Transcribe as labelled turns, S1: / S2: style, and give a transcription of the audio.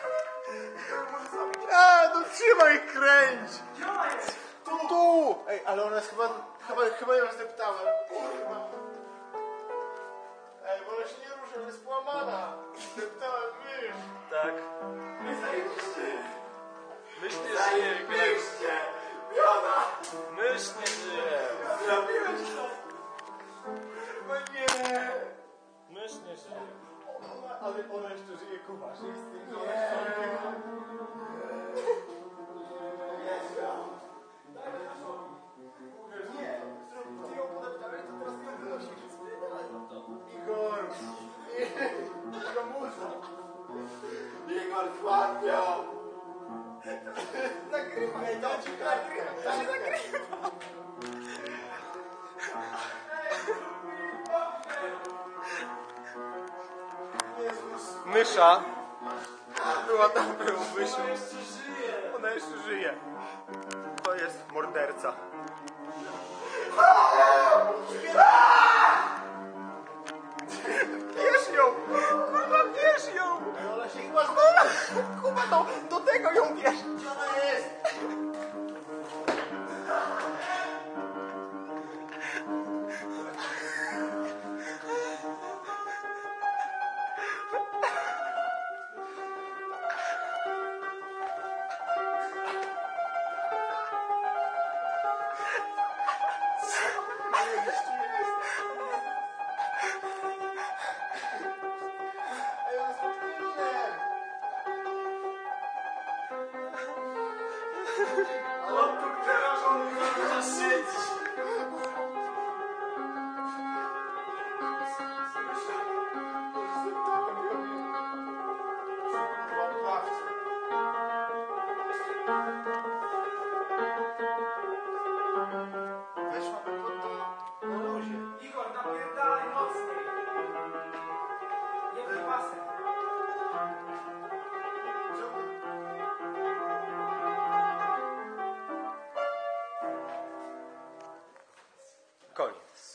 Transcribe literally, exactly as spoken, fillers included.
S1: A, no trzymaj, kręć!
S2: Gdzie ona jest?
S1: Tu! Tu! Ej, ale ona jest chyba, chyba, chyba ją zdeptałem. Kurwa. Ej, bo ona się nie rusza, ona jest połamana. Zdeptałem mysz.
S3: Tak.
S2: Zajebiście!
S3: Mysz nie żyje, Greg.
S2: Zajebiście! Wiona!
S3: Mysz nie żyje.
S2: Zrobiłeś to!
S1: No nie!
S3: Mysz nie żyje.
S1: Ona, ale ona jeszcze żyje, kumasz. Jest z tym, że ona
S2: Nie.
S1: się
S2: Jest ją! Daj mi na żogi. Nie! Zrób, ty ją podeptałeś, to teraz ją wynosisz. Spierdalaj nam to.
S1: Igor! Igor, muza!
S2: Igor, chłapio! Nagrywaj!
S1: Ej, dam ci kartkę!
S2: To się nagrywa!
S1: Jezus!
S3: Mysza.
S1: Była tam, był mysiu.
S2: Ona jeszcze żyje!
S1: Ona jeszcze żyje. To jest morderca. Bierz ją! Kurwa, bierz ją! Ona się chyba zdoła! Kurwa, do, do tego ją bierz! Gdzie ona jest? Ej, ona jest pod kibelem.
S2: Chłopku, przerażony, że szyć!
S1: Weszłaby pod to na luzie.
S2: Igor, napierdalaj mocniej! Nie w basen!
S1: Koniec.